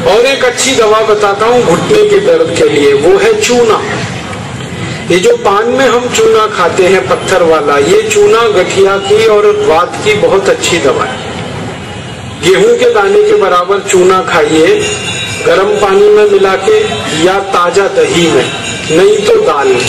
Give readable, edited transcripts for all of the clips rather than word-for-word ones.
और एक अच्छी दवा बताता हूँ घुटने के दर्द के लिए, वो है चूना। ये जो पान में हम चूना खाते हैं पत्थर वाला, ये चूना गठिया की और वात की बहुत अच्छी दवा है। गेहूं के दाने के बराबर चूना खाइए, गर्म पानी में मिला के या ताजा दही में, नहीं तो दाल में।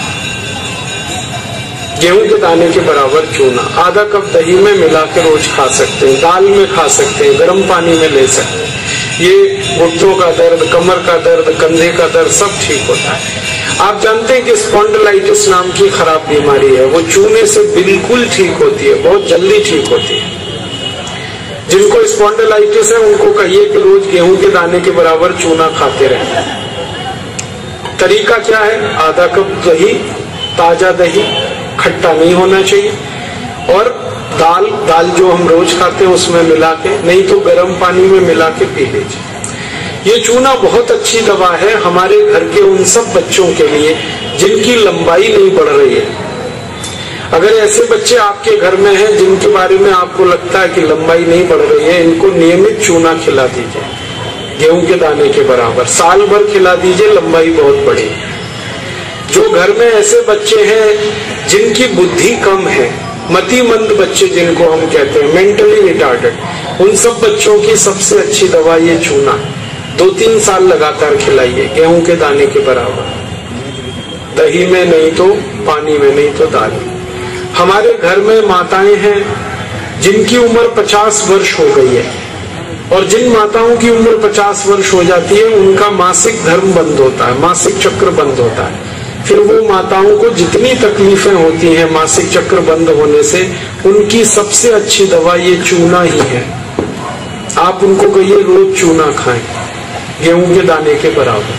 गेहूं के दाने के बराबर चूना आधा कप दही में मिला के रोज खा सकते हैं, दाल में खा सकते हैं, गर्म पानी में ले सकते हैं। ये घुटनों का दर्द, कमर का दर्द, कंधे का दर्द सब ठीक होता है। आप जानते हैं कि स्पॉन्डिलाइटिस नाम की खराब बीमारी है, वो चूने से बिल्कुल ठीक होती है, बहुत जल्दी ठीक होती है। जिनको स्पॉन्डिलाइटिस है उनको कहिए कि रोज गेहूं के दाने के बराबर चूना खाते रहें। तरीका क्या है? आधा कप दही, ताजा दही, खट्टा नहीं होना चाहिए, और दाल जो हम रोज खाते हैं उसमें मिला के, नहीं तो गर्म पानी में मिला के पी लीजिए। ये चूना बहुत अच्छी दवा है हमारे घर के उन सब बच्चों के लिए जिनकी लंबाई नहीं बढ़ रही है। अगर ऐसे बच्चे आपके घर में हैं जिनके बारे में आपको लगता है कि लंबाई नहीं बढ़ रही है, इनको नियमित चूना खिला दीजिए, गेहूं के दाने के बराबर, साल भर खिला दीजिए, लंबाई बहुत बढ़ी। जो घर में ऐसे बच्चे हैं जिनकी बुद्धि कम है, मतिमंद बच्चे जिनको हम कहते हैं, मेंटली रिटार्डेड, उन सब बच्चों की सबसे अच्छी दवा ये चूना। 2-3 साल लगातार खिलाइए, गेहूं के दाने के बराबर, दही में नहीं तो पानी में, नहीं तो दाल में। हमारे घर में माताएं हैं जिनकी उम्र 50 वर्ष हो गई है, और जिन माताओं की उम्र 50 वर्ष हो जाती है उनका मासिक धर्म बंद होता है, मासिक चक्र बंद होता है। फिर वो माताओं को जितनी तकलीफें होती हैं मासिक चक्र बंद होने से, उनकी सबसे अच्छी दवा ये चूना ही है। आप उनको कहिए रोज चूना खाएं, गेहूं के दाने के बराबर।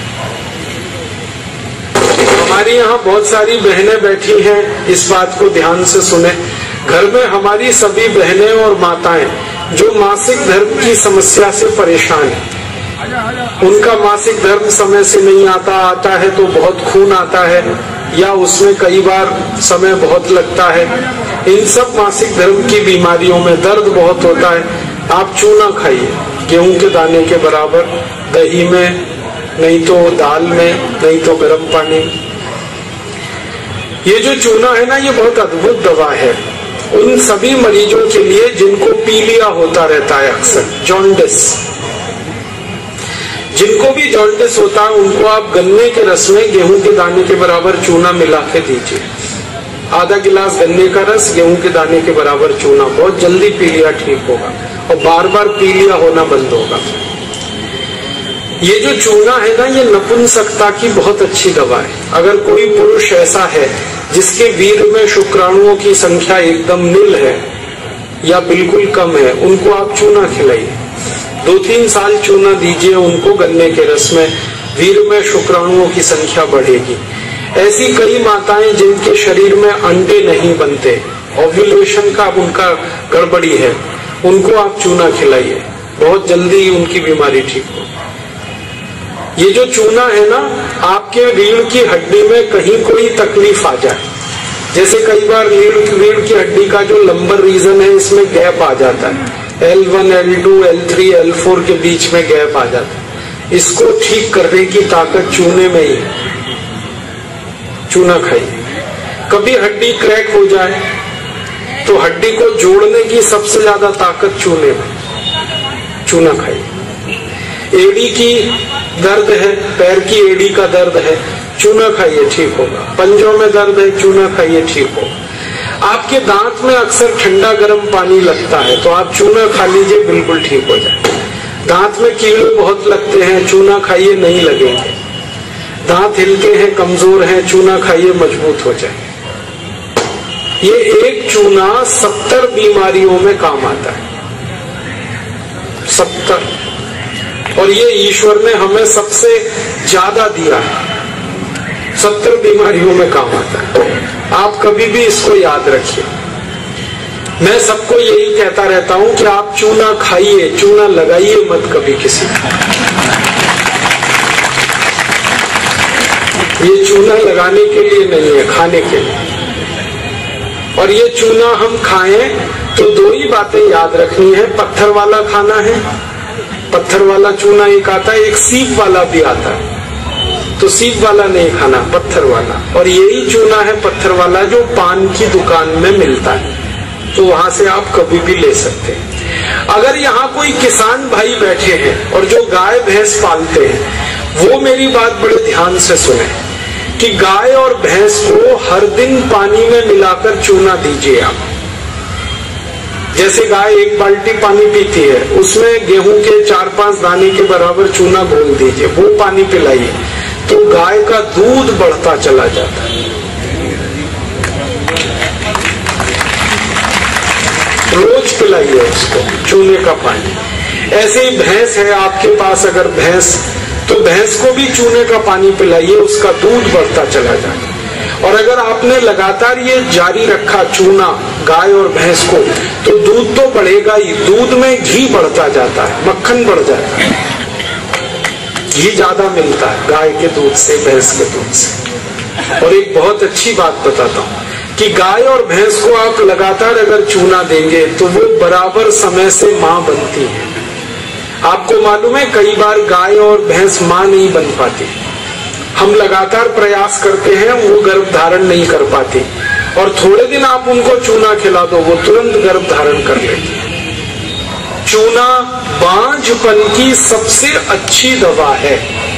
हमारी यहाँ बहुत सारी बहनें बैठी हैं, इस बात को ध्यान से सुने। घर में हमारी सभी बहनें और माताएं जो मासिक धर्म की समस्या से परेशान है, उनका मासिक धर्म समय से नहीं आता है तो बहुत खून आता है, या उसमें कई बार समय बहुत लगता है, इन सब मासिक धर्म की बीमारियों में दर्द बहुत होता है। आप चूना खाइए, गेहूं के दाने के बराबर, दही में, नहीं तो दाल में, नहीं तो गर्म पानी में। ये जो चूना है ना, ये बहुत अद्भुत दवा है उन सभी मरीजों के लिए जिनको पीलिया होता रहता है, अक्सर जॉन्डिस। जिनको भी जॉन्डिस होता है उनको आप गन्ने के रस में गेहूं के दाने के बराबर चूना मिला के दीजिए। आधा गिलास गन्ने का रस, गेहूं के दाने के बराबर चूना, बहुत जल्दी पीलिया ठीक होगा और बार बार पीलिया होना बंद होगा। ये जो चूना है ना, ये नपुंसकता की बहुत अच्छी दवा है। अगर कोई पुरुष ऐसा है जिसके वीर्य में शुक्राणुओं की संख्या एकदम नील है या बिल्कुल कम है, उनको आप चूना खिलाइए। 2-3 साल चूना दीजिए उनको गन्ने के रस में, वीर्य में शुक्राणुओं की संख्या बढ़ेगी। ऐसी कई माताएं जिनके शरीर में अंडे नहीं बनते, ओव्यूलेशन का उनका गड़बड़ी है, उनको आप चूना खिलाइए, बहुत जल्दी उनकी बीमारी ठीक हो। ये जो चूना है ना, आपके रीढ़ की हड्डी में कहीं कोई तकलीफ आ जाए, जैसे कई बार रीढ़ की हड्डी का जो लंबर रीजन है इसमें गैप आ जाता है, L1, L2, L3, L4 के बीच में गैप आ जाता है, इसको ठीक करने की ताकत चूने में ही है। चूना खाइए। कभी हड्डी क्रैक हो जाए तो हड्डी को जोड़ने की सबसे ज्यादा ताकत चूने में, चूना खाइए। एड़ी की दर्द है, पैर की एड़ी का दर्द है, चूना खाइए, ठीक होगा। पंजों में दर्द है, चूना खाइए, ठीक होगा। आपके दांत में अक्सर ठंडा गर्म पानी लगता है तो आप चूना खा लीजिए, बिल्कुल ठीक हो जाए। दांत में कीड़े बहुत लगते हैं, चूना खाइए, नहीं लगेंगे। दांत हिलते हैं, कमजोर हैं, चूना खाइए, मजबूत हो जाए। ये एक चूना 70 बीमारियों में काम आता है, 70। और ये ईश्वर ने हमें सबसे ज्यादा दिया है, 70 बीमारियों में काम आता है। आप कभी भी इसको याद रखिए। मैं सबको यही कहता रहता हूं कि आप चूना खाइए, चूना लगाइए मत कभी किसी को। ये चूना लगाने के लिए नहीं है, खाने के लिए। और ये चूना हम खाएं तो 2 ही बातें याद रखनी है, पत्थर वाला खाना है पत्थर वाला चूना एक आता है, एक सीप वाला भी आता है। तो सीप वाला नहीं खाना, पत्थर वाला। और यही चूना है पत्थर वाला जो पान की दुकान में मिलता है, तो वहां से आप कभी भी ले सकते हैं। अगर यहाँ कोई किसान भाई बैठे हैं और जो गाय भैंस पालते हैं, वो मेरी बात बड़े ध्यान से सुने कि गाय और भैंस को हर दिन पानी में मिलाकर चूना दीजिए आप। जैसे गाय 1 बाल्टी पानी पीती है, उसमें गेहूं के 4-5 दाने के बराबर चूना घोल दीजिए, वो पानी पिलाइए, तो गाय का दूध बढ़ता चला जाता है। रोज पिलाइए उसको चूने का पानी। ऐसे ही भैंस है आपके पास, अगर भैंस, तो भैंस को भी चूने का पानी पिलाइए, उसका दूध बढ़ता चला जाए। और अगर आपने लगातार ये जारी रखा चूना गाय और भैंस को, तो दूध तो बढ़ेगा ही, दूध में घी बढ़ता जाता है, मक्खन बढ़ जाता है, घी ज्यादा मिलता है गाय के दूध से, भैंस के दूध से। और एक बहुत अच्छी बात बताता हूँ कि गाय और भैंस को आप लगातार अगर चूना देंगे तो वो बराबर समय से माँ बनती है। आपको मालूम है कई बार गाय और भैंस माँ नहीं बन पाती, हम लगातार प्रयास करते हैं, वो गर्भ धारण नहीं कर पाती, और थोड़े दिन आप उनको चूना खिला दो, वो तुरंत गर्भ धारण कर लेती है। चूना बांझपन की सबसे अच्छी दवा है।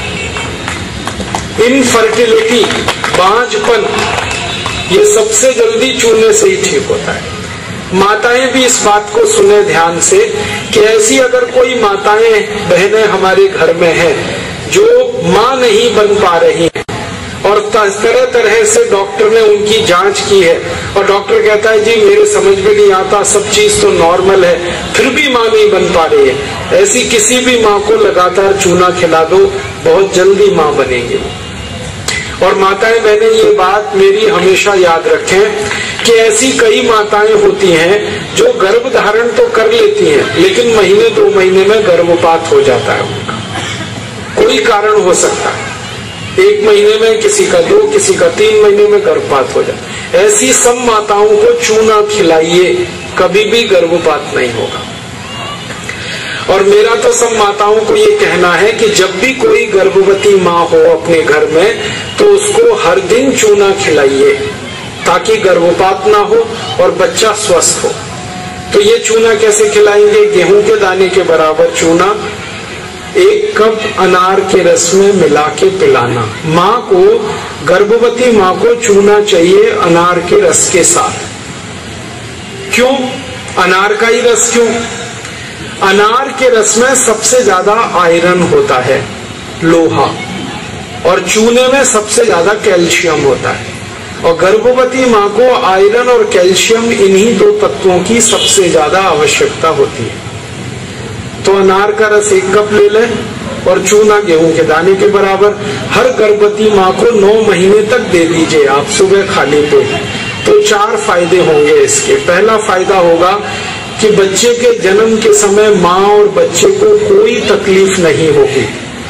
इनफर्टिलिटी, बांझपन, ये सबसे जल्दी चूने से ही ठीक होता है। माताएं भी इस बात को सुने ध्यान से कि ऐसी अगर कोई माताएं बहनें हमारे घर में हैं जो मां नहीं बन पा रही हैं, और तरह तरह से डॉक्टर ने उनकी जांच की है, और डॉक्टर कहता है जी मेरे समझ में नहीं आता, सब चीज तो नॉर्मल है, फिर भी मां नहीं बन पा रही है, ऐसी किसी भी मां को लगातार चूना खिला दो, बहुत जल्दी मां बनेगी। और माताएं बहनें ये बात मेरी हमेशा याद रखें कि ऐसी कई माताएं होती हैं जो गर्भ धारण तो कर लेती हैं, लेकिन महीने 2 महीने में गर्भपात हो जाता है उनका, कोई कारण हो सकता है। 1 महीने में, किसी का 2, किसी का 3 महीने में गर्भपात हो जाता है। ऐसी सब माताओं को चूना खिलाइए, कभी भी गर्भपात नहीं होगा। और मेरा तो सब माताओं को ये कहना है कि जब भी कोई गर्भवती माँ हो अपने घर में, तो उसको हर दिन चूना खिलाइए ताकि गर्भपात ना हो और बच्चा स्वस्थ हो। तो ये चूना कैसे खिलाएंगे? गेहूं के दाने के बराबर चूना 1 कप अनार के रस में मिला के पिलाना। माँ को, गर्भवती माँ को चूना चाहिए अनार के रस के साथ। क्यों अनार का ही रस? क्यों? अनार के रस में सबसे ज्यादा आयरन होता है, लोहा, और चूने में सबसे ज्यादा कैल्शियम होता है। और गर्भवती माँ को आयरन और कैल्शियम, इन्हीं 2 तत्वों की सबसे ज्यादा आवश्यकता होती है। तो अनार का रस 1 कप ले लें और चूना गेहूं के दाने के बराबर हर गर्भवती माँ को 9 महीने तक दे दीजिए आप, सुबह खाली पेट। तो 4 फायदे होंगे इसके। पहला फायदा होगा कि बच्चे के जन्म के समय माँ और बच्चे को कोई तकलीफ नहीं होगी।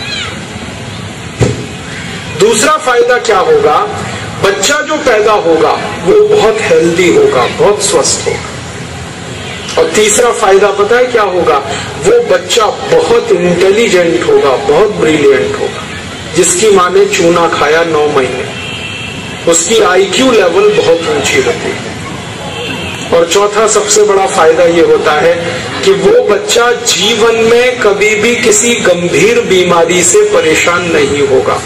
दूसरा फायदा क्या होगा? बच्चा जो पैदा होगा वो बहुत हेल्दी होगा, बहुत स्वस्थ होगा। और तीसरा फायदा पता है क्या होगा? वो बच्चा बहुत इंटेलिजेंट होगा, बहुत ब्रिलियंट होगा। जिसकी माँ ने चूना खाया 9 महीने, उसकी IQ लेवल बहुत ऊंची होती है। और चौथा सबसे बड़ा फायदा ये होता है कि वो बच्चा जीवन में कभी भी किसी गंभीर बीमारी से परेशान नहीं होगा।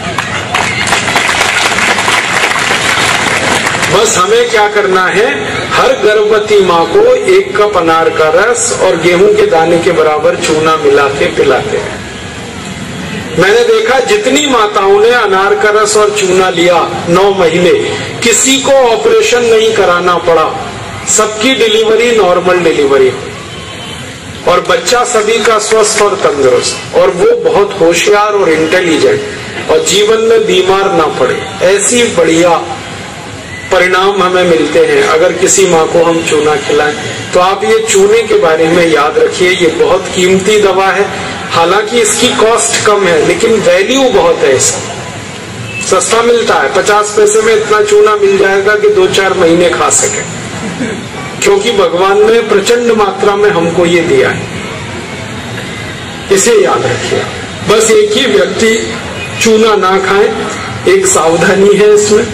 बस हमें क्या करना है? हर गर्भवती माँ को 1 कप अनार का रस और गेहूं के दाने के बराबर चूना मिला के पिलाते हैं। मैंने देखा जितनी माताओं ने अनार का रस और चूना लिया 9 महीने, किसी को ऑपरेशन नहीं कराना पड़ा, सबकी डिलीवरी नॉर्मल डिलीवरी, और बच्चा सभी का स्वस्थ और तंदुरुस्त, और वो बहुत होशियार और इंटेलिजेंट, और जीवन में बीमार ना पड़े। ऐसी बढ़िया परिणाम हमें मिलते हैं अगर किसी माँ को हम चूना खिलाएं। तो आप ये चूने के बारे में याद रखिए, ये बहुत कीमती दवा है। हालांकि इसकी कॉस्ट कम है, लेकिन वैल्यू बहुत है इसकी। सस्ता मिलता है, 50 पैसे में इतना चूना मिल जाएगा कि 2-4 महीने खा सके, क्योंकि भगवान ने प्रचंड मात्रा में हमको ये दिया है। इसे याद रखिए। बस एक ही व्यक्ति चूना ना खाए, एक सावधानी है इसमें।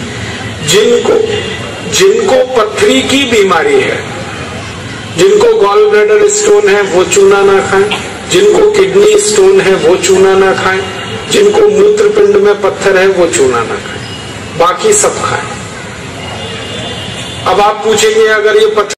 जिनको पथरी की बीमारी है, जिनको गॉल ब्लैडर स्टोन है, वो चूना ना खाएं। जिनको किडनी स्टोन है वो चूना ना खाएं। जिनको मूत्रपिंड में पत्थर है वो चूना ना खाएं, बाकी सब खाएं। अब आप पूछेंगे अगर ये पत्थर